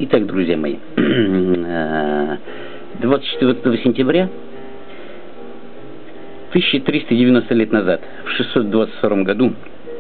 Итак, друзья мои, 24 сентября 1390 лет назад, в 622 году,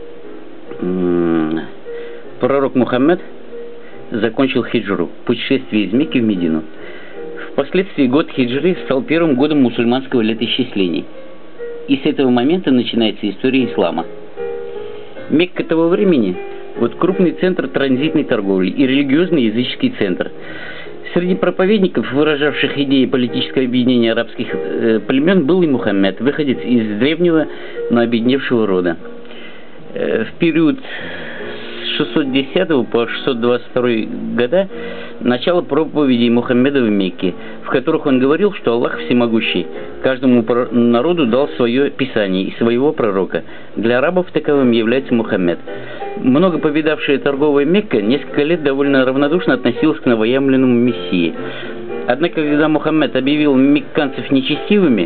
пророк Мухаммед закончил хиджру, путешествие из Мекки в Медину. Впоследствии год хиджры стал первым годом мусульманского летоисчисления. И с этого момента начинается история ислама. Мекка того времени – вот крупный центр транзитной торговли и религиозный языческий центр. Среди проповедников, выражавших идеи политического объединения арабских племен, был и Мухаммед, выходец из древнего, но обедневшего рода. В период с 610 по 622 года начало проповедей Мухаммеда в Мекке, в которых он говорил, что Аллах всемогущий, каждому народу дал свое писание и своего пророка. Для арабов таковым является Мухаммед. Много повидавшая торговая Мекка несколько лет довольно равнодушно относилась к новоявленному Мессии. Однако, когда Мухаммед объявил мекканцев нечестивыми,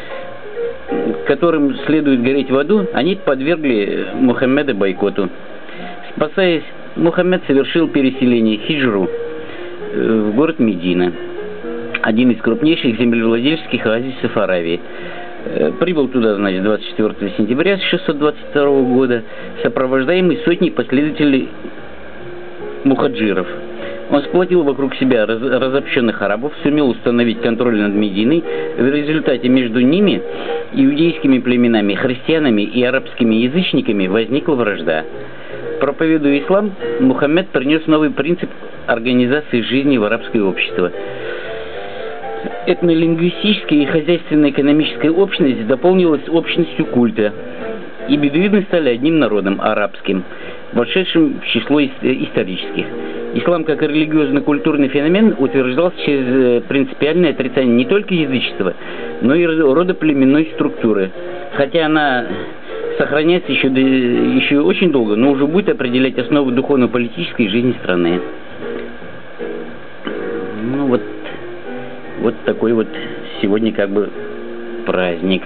которым следует гореть в аду, они подвергли Мухаммеда бойкоту. Спасаясь, Мухаммед совершил переселение хиджру в город Медина, один из крупнейших землевладельческих оазисов Аравии. Прибыл туда, значит, 24 сентября 622 года, сопровождаемый сотней последователей мухаджиров. Он сплотил вокруг себя разобщенных арабов, сумел установить контроль над Мединой. В результате между ними, иудейскими племенами, христианами и арабскими язычниками возникла вражда. Проповедуя ислам, Мухаммед принес новый принцип организации жизни в арабское общество. Этнолингвистическая и хозяйственно-экономическая общность дополнилась общностью культа, и бедуины стали одним народом, арабским, вошедшим в число исторических. Ислам, как религиозно-культурный феномен, утверждался через принципиальное отрицание не только язычества, но и родоплеменной структуры, хотя она сохраняется еще очень долго, но уже будет определять основы духовно-политической жизни страны. Ну вот такой вот сегодня как бы праздник.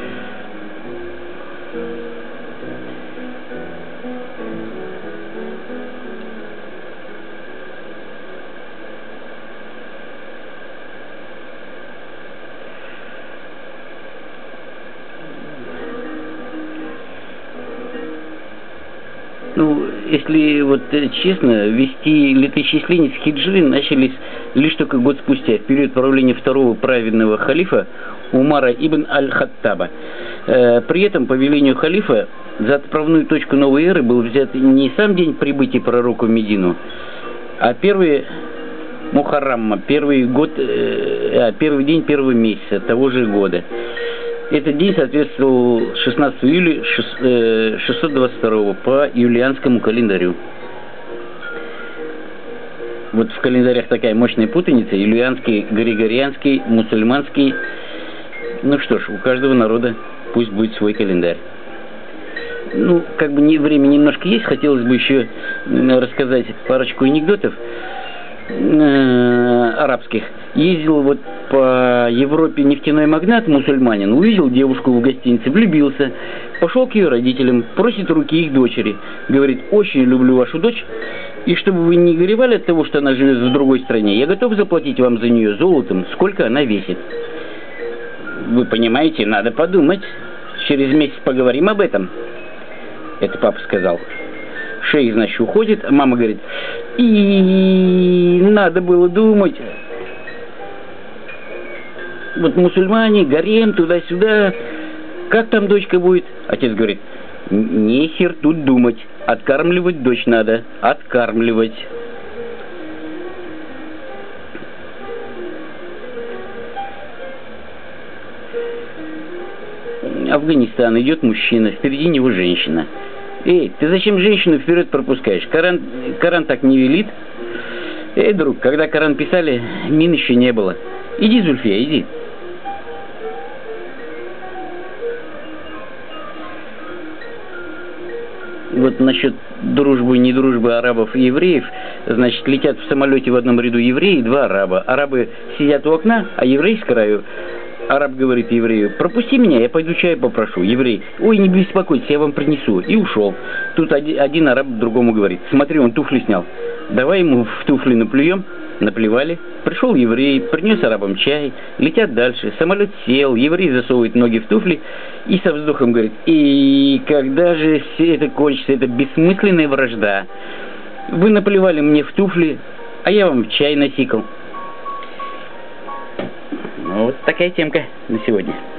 Ну, если вот честно, вести летоисчисления с хиджры начались лишь только год спустя, в период правления второго праведного халифа Умара ибн аль-Хаттаба. При этом, по велению халифа, за отправную точку новой эры был взят не сам день прибытия пророка в Медину, а первый Мухаррамма, первый день первого месяца того же года. Этот день соответствовал 16 июля 622 по юлианскому календарю. Вот в календарях такая мощная путаница: юлианский, григорианский, мусульманский. Ну что ж, у каждого народа пусть будет свой календарь. Ну, как бы время немножко есть, хотелось бы еще рассказать парочку анекдотов арабских. Ездил вот по Европе нефтяной магнат, мусульманин, увидел девушку в гостинице, влюбился, пошел к ее родителям, просит руки их дочери, говорит: очень люблю вашу дочь, и чтобы вы не горевали от того, что она живет в другой стране, я готов заплатить вам за нее золотом, сколько она весит. Вы понимаете, надо подумать, через месяц поговорим об этом. Это папа сказал. Шейх, значит, уходит, а мама говорит: и надо было думать. Вот мусульмане, гарем, туда-сюда. Как там дочка будет? Отец говорит: нехер тут думать. Откармливать дочь надо. Откармливать. Афганистан. Идет мужчина, впереди него женщина. Эй, ты зачем женщину вперед пропускаешь? Коран так не велит. Эй, друг, когда Коран писали, мин еще не было. Иди, Зульфия, иди. Вот насчет дружбы и недружбы арабов и евреев, значит, летят в самолете в одном ряду евреи и два араба. Арабы сидят у окна, а евреи с краю. Араб говорит еврею: пропусти меня, я пойду чай попрошу. Еврей: ой, не беспокойтесь, я вам принесу. И ушел. Тут один араб другому говорит: смотри, он туфли снял. Давай ему в туфли наплюем. Наплевали. Пришел еврей, принес арабам чай, летят дальше. Самолет сел, еврей засовывает ноги в туфли и со вздохом говорит: и когда же все это кончится, это бессмысленная вражда. Вы наплевали мне в туфли, а я вам чай насикал. Вот такая темка на сегодня.